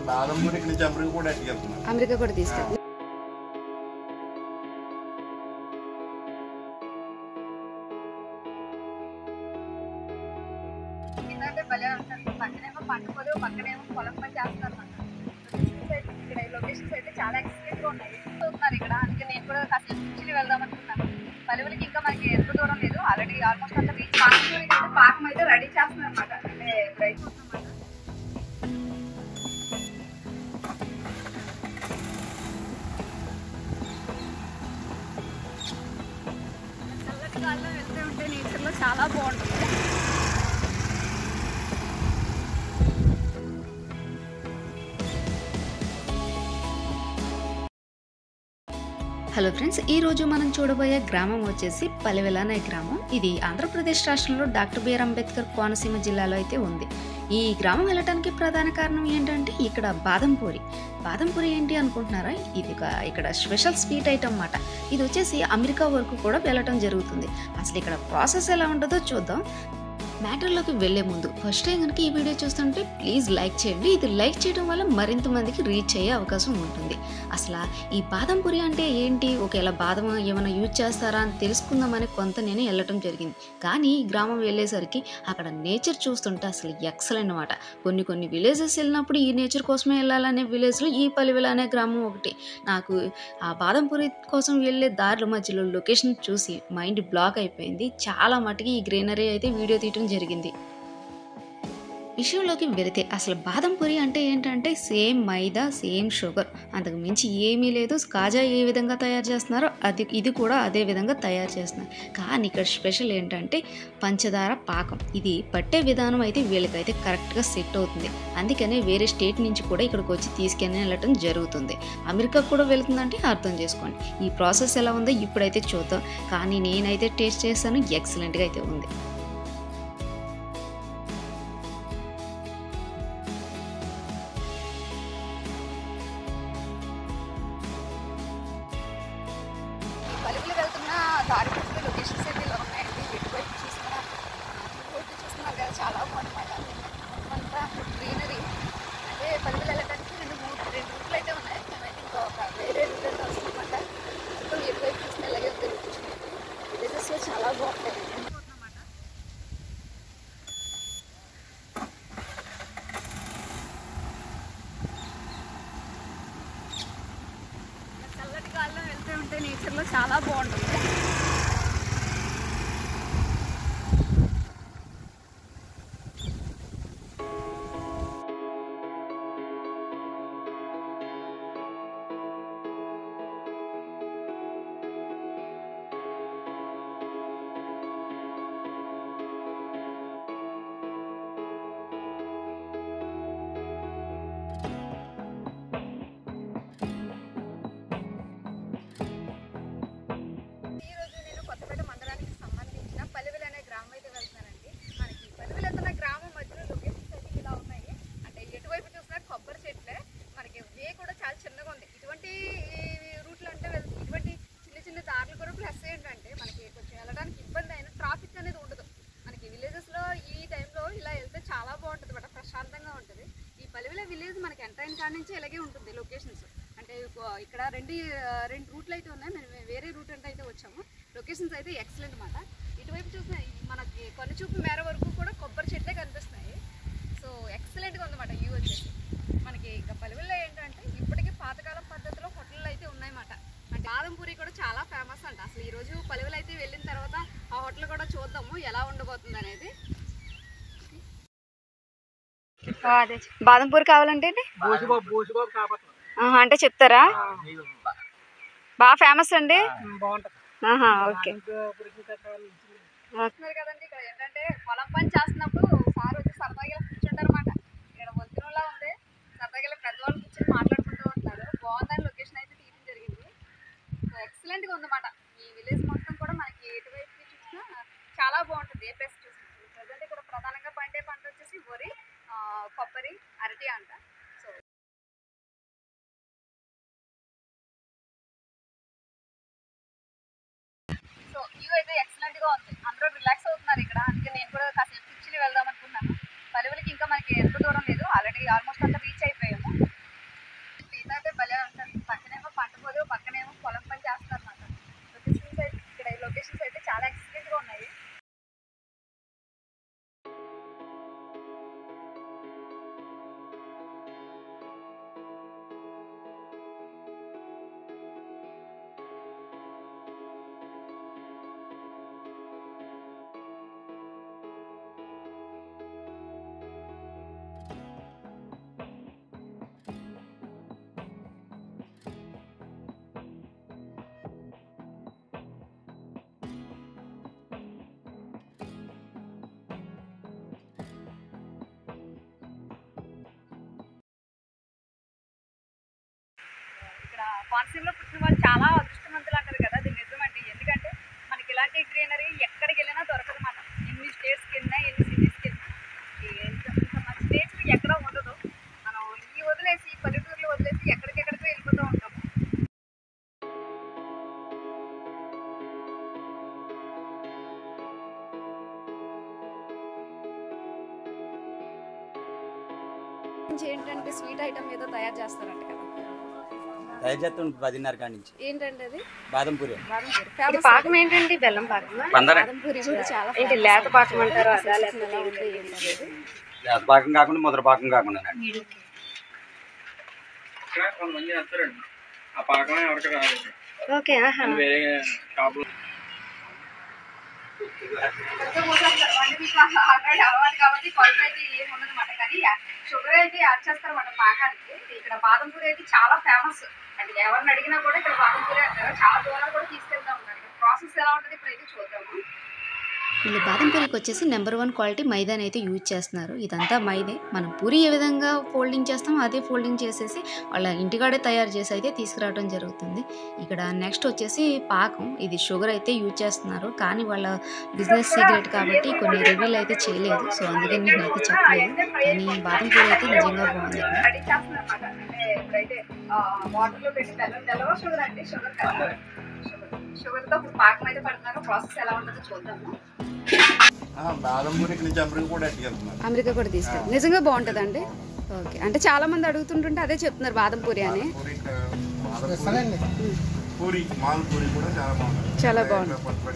America కూడా తీసుకెళ్తాం. పక్కనేమో పంట పొలం, పక్కనేమో పొలం పని చేస్తారు అన్నమాట. ఇక్కడ లొకేషన్స్ అయితే చాలా ఎక్స్క్లూజివ్ గా ఉన్నాయి ఇక్కడ. అందుకే నేను కూడా కాసేపు కూర్చుని వెళ్దాం అనుకున్నాను. పలువురికి ఇంకా మనకి ఎంత దూరం లేదు, ఆల్రెడీ ఆల్మోస్ట్ అంతా రీచ్. పాకం అయితే రెడీ చేస్తున్నారు అనమాట. అంటే ఇప్పుడు అయిపోతుందన్నమాట. చల్లటి గాల్లో వెళ్తూ ఉంటే నేచర్ లో చాలా బాగుంటుంది. హలో ఫ్రెండ్స్, ఈరోజు మనం చూడబోయే గ్రామం వచ్చేసి పలివెల అనే గ్రామం. ఇది ఆంధ్రప్రదేశ్ రాష్ట్రంలో డాక్టర్ బిఆర్ అంబేద్కర్ కోనసీమ జిల్లాలో అయితే ఉంది. ఈ గ్రామం వెళ్ళటానికి ప్రధాన కారణం ఏంటంటే ఇక్కడ బాదంపూరి. బాదంపూరి ఏంటి అనుకుంటున్నారా? ఇది ఇక్కడ స్పెషల్ స్వీట్ ఐటమ్ అన్నమాట. ఇది వచ్చేసి అమెరికా వరకు కూడా వెళ్ళటం జరుగుతుంది. అసలు ఇక్కడ ప్రాసెస్ ఎలా ఉంటుందో చూద్దాం. మ్యాటర్లోకి వెళ్లే ముందు ఫస్ట్ టైం కనుక ఈ వీడియో చూస్తుంటే ప్లీజ్ లైక్ చేయండి. ఇది లైక్ చేయడం వల్ల మరింత మందికి రీచ్ అయ్యే అవకాశం ఉంటుంది. అసలు ఈ బాదం పూరి అంటే ఏంటి, ఒకవేళ బాదం ఏమైనా యూజ్ చేస్తారా అని తెలుసుకుందామని కొంత నేను వెళ్ళటం జరిగింది. కానీ ఈ గ్రామం వెళ్ళేసరికి అక్కడ నేచర్ చూస్తుంటే అసలు ఎక్సలెంట్ అనమాట. కొన్ని విలేజెస్ వెళ్ళినప్పుడు ఈ నేచర్ కోసమే వెళ్ళాలనే విలేజ్లో ఈ పలివెల అనే గ్రామం ఒకటి. నాకు ఆ బాదం పూరి కోసం వెళ్ళే దారుల మధ్యలో లొకేషన్ చూసి మైండ్ బ్లాక్ అయిపోయింది. చాలా మటుకి ఈ గ్రీనరీ అయితే వీడియో తీయటం జరిగింది. విషయంలోకి వెళితే అసలు బాదం పూరి అంటే ఏంటంటే సేమ్ మైదా, సేమ్ షుగర్, అంతకు మించి ఏమీ లేదు. కాజా ఏ విధంగా తయారు చేస్తున్నారో ఇది కూడా అదే విధంగా తయారు చేస్తున్నారు. కానీ ఇక్కడ స్పెషల్ ఏంటంటే పంచదార పాకం. ఇది పట్టే విధానం అయితే వీళ్ళకైతే కరెక్ట్గా సెట్ అవుతుంది. అందుకనే వేరే స్టేట్ నుంచి కూడా ఇక్కడికి వచ్చి తీసుకెళ్ళి వెళ్ళటం జరుగుతుంది. అమెరికా కూడా వెళ్తుందంటే అర్థం చేసుకోండి. ఈ ప్రాసెస్ ఎలా ఉందో ఇప్పుడైతే చూద్దాం. కానీ నేనైతే టేస్ట్ చేశాను, ఎక్సలెంట్గా అయితే ఉంది. పలువులు వెళ్తున్న దారి పట్ల లొకేషన్స్ అయితే ఇలా ఉన్నాయండి. ఎటువైపు చూసినా రోడ్డు చూస్తున్నారు కదా, చాలా బాగుందన్నమాట. అంతా గ్రీనరీ. అంటే పలువులు వెళ్ళడానికి రెండు రూట్లు అయితే ఉన్నాయి. మేమైతే ఇంకా ఒక వేరే రూట్ అయితే వస్తుందన్నమాట. మొత్తం ఎటువైపు చూసినా ఇలాగే ఉంది లొకేషన్. విలేజెస్లో చాలా బాగుంటాయి అన్నమాట. చల్లటి గాల్లో వెళ్తూ ఉంటే నేచర్లో చాలా బాగుంటుంది. విలేజ్ మనకి ఎంటర్ అయిన కాడ నుంచి ఇలాగే ఉంటుంది లొకేషన్స్. అంటే ఇక్కడ రెండు రూట్లు అయితే ఉన్నాయి. మేము వేరే రూట్ అంటే అయితే వచ్చాము. లొకేషన్స్ అయితే ఎక్సలెంట్ అన్నమాట. ఇటువైపు చూసిన మనకి కనుచూపు మేర వరకు కూడా కొబ్బరి చెట్లే కనిపిస్తున్నాయి. సో ఎక్సలెంట్గా ఉందన్నమాట వ్యూ వచ్చేసి. మనకి ఇంకా పలువుల్లో ఏంటంటే ఇప్పటికీ పాతకాలం పద్ధతిలో హోటళ్ళు అయితే ఉన్నాయన్నమాట. అంటే బాదం పూరి కూడా చాలా ఫేమస్ అంట. అసలు ఈరోజు పలువులు అయితే వెళ్ళిన తర్వాత ఆ హోటల్ కూడా చూద్దాము ఎలా ఉండబోతుంది అనేది. అదే బాదం పూరి కావాలంటే అంటే చెప్తారా? బాగా ఫేమస్ అండి. ఓకే కదండి. ఇక్కడ ఏంటంటే పొలం పని చేస్తున్నప్పుడు సార్ వచ్చి సరదాగా కూర్చుంటారు అన్నమాట. ఇక్కడ వంతునలా ఉంది. సరదాగా పెద్దవాళ్ళు కూర్చొని మాట్లాడుకుంటూ ఉంటున్నారు. బాగుందని లొకేషన్ అయితే తీయడం జరిగింది. సో ఎక్సలెంట్గా ఉందన్నమాట. ఈ విలేజ్ మొత్తం కూడా మనకి ఎటువైపు చూసినా చాలా బాగుంటుంది. ఏ ప్లేస్ చూసినా ప్రజెంట్ ఇక్కడ ప్రధానంగా పండే పంట వచ్చేసి వరి, కొబ్బరి, అరటి అంట. సో వ్యూ అయితే ఎక్సలెంట్ గా ఉంది. అందరూ రిలాక్స్ అవుతున్నారు ఇక్కడ. అందుకే నేను కూడా కాసేపు కూర్చుని వెళ్దాం అనుకున్నాను. పలువులకి ఇంకా మనకి ఎంత దూరం లేదు, ఆల్రెడీ ఆల్మోస్ట్ అంతా రీచ్ అయిపోయాము. కోనసీమలో పుట్టిన వాళ్ళు చాలా అదృష్టవంతులు అంటారు కదా, అది నిజమండి. ఎందుకంటే మనకి ఇలాంటి గ్రీనరీ ఎక్కడికి వెళ్ళినా దొరకదు మాట. ఎన్ని స్టేట్స్కి వెళ్ళినా ఎన్ని సిటీస్కి వెళ్ళినా ఇంత మంచి నేచర్ ఎక్కడ ఉండదు. మనం ఈ వదిలేసి పల్లెటూరులో వదిలేసి ఎక్కడికెక్కడికో వెళ్ళిపోతూ ఉంటాము. ఏంటంటే స్వీట్ ఐటమ్ ఏదో తయారు చేస్తారంట కదా, తయారు చేస్తాం 10:30 కాడి నుంచి. ఏంటండి అది? బాదం పూరి. ఇది పాకం ఏంటండి? బెల్లం పాకం. బాదం పూరి కూడా చాలా ఏంటి లేత పాకం అంటారు అదా, లేకపోతే లేత పాకం కాకుండా ముద్ర పాకం కాకుండా కొంతమంది చేస్తారండి ఆ పాకం ఎవరికి రాదు. ఓకే. అలవాటు కాబట్టి కొలత అయితే ఏమి ఉండదన్నమాట. కానీ షుగర్ అయితే యాడ్ చేస్తారన్నమాట పాకానికి. ఇక్కడ బాదం పూరి అయితే చాలా ఫేమస్. అంటే ఎవరిని అడిగినా కూడా ఇక్కడ బాదం పూరి అంటారు. చాలా దూరాలు కూడా తీసుకెళ్తా ఉన్నారు. ప్రాసెస్ ఎలా ఉంటుంది ఇప్పుడైతే చూద్దాము. వీళ్ళు బాదం పూరికి వచ్చేసి నెంబర్ 1 క్వాలిటీ మైదాని అయితే యూజ్ చేస్తున్నారు. ఇదంతా మైదే. మనం పూరి ఏ విధంగా ఫోల్డింగ్ చేస్తామో అదే ఫోల్డింగ్ చేసేసి వాళ్ళ ఇంటికాడే తయారు చేసి అయితే తీసుకురావడం జరుగుతుంది. ఇక్కడ నెక్స్ట్ వచ్చేసి పాకం. ఇది షుగర్ అయితే యూజ్ చేస్తున్నారు. కానీ వాళ్ళ బిజినెస్ సీక్రెట్ కాబట్టి కొన్ని రివ్యూలు అయితే చేయలేదు. సో అందుకని నేనైతే చెప్పలేదు. కానీ బాదం పూరి అయితే నిజంగా బాగుంది. వాటర్లో పెట్టి బెల్లం షుగర్ అంటే షుగర్తో పాకం అయితే పడుతున్నారు. ప్రాసెస్ ఎలా ఉంటుందో చూద్దాము. అమెరికా కూడా తీసుకెళ్ళి నిజంగా బాగుంటుందండి. ఓకే, అంటే చాలా మంది అడుగుతుంటుంటే అదే చెప్తున్నారు బాదం పూరి అని. చాలా బాగుంది.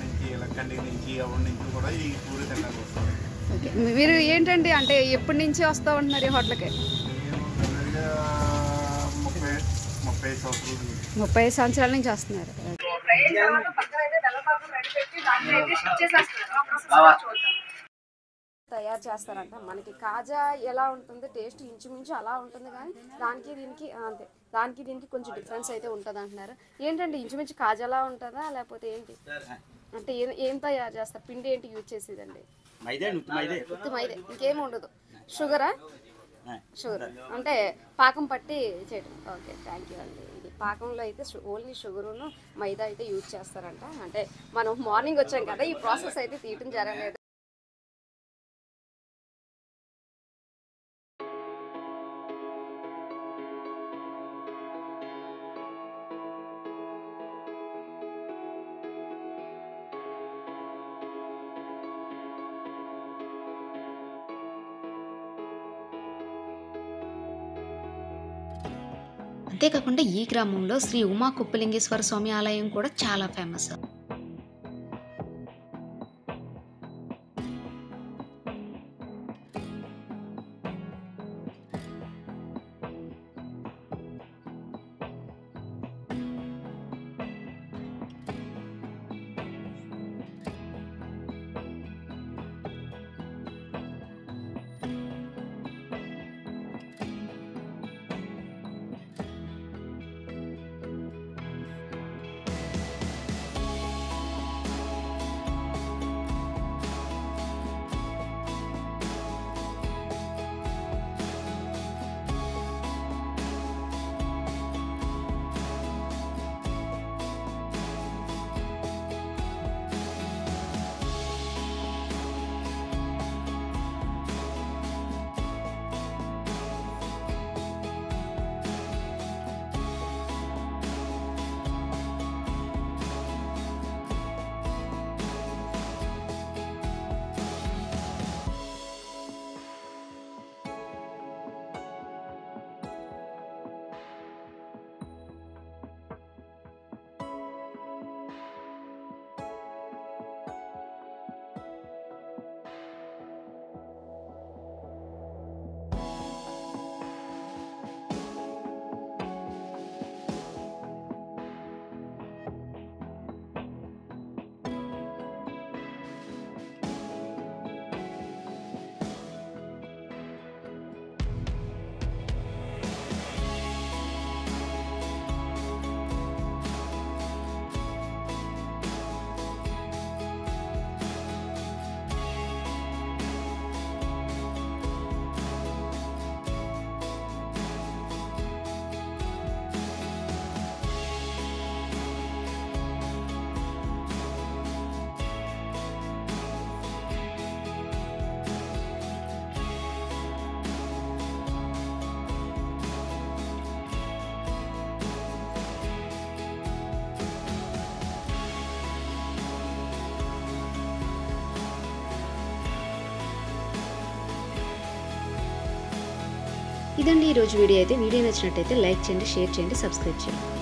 ఓకే, మీరు ఏంటండి అంటే ఎప్పటి నుంచి వస్తా ఉంటున్నారు ఈ హోటల్కి? 30 సంవత్సరాల నుంచి వస్తున్నారు. తయారు చేస్తారంట. మనకి కాజా ఎలా ఉంటుంది టేస్ట్ ఇంచుమించు అలా ఉంటుంది, కానీ దానికి దీనికి అంతే, దానికి దీనికి కొంచెం డిఫరెన్స్ అయితే ఉంటుంది అంటున్నారు. ఏంటంటే ఇంచుమించు కాజాలా ఉంటుందా లేకపోతే ఏంటి? అంటే ఏం తయారు చేస్తారు? పిండి ఏంటి యూజ్ చేసేదండి? ఉత్తి మైదే, ఇంకేమి ఉండదు. షుగరా? షుగర్ అంటే పాకం పట్టి చేయడం. ఓకే, థ్యాంక్ యూ అండి. ఇది పాకంలో అయితే ఓన్లీ షుగరును మైదా అయితే యూజ్ చేస్తారంట. అంటే మనం మార్నింగ్ వచ్చాం కదా, ఈ ప్రాసెస్ అయితే తీయటం జరగలేదు. అంతేకాకుండా ఈ గ్రామంలో శ్రీ ఉమా కుప్పలింగేశ్వర స్వామి ఆలయం కూడా చాలా ఫేమస్. ఇదండి ఈరోజు వీడియో అయితే. వీడియో నచ్చినట్టయితే లైక్ చేయండి, షేర్ చేయండి, సబ్స్క్రైబ్ చేయండి.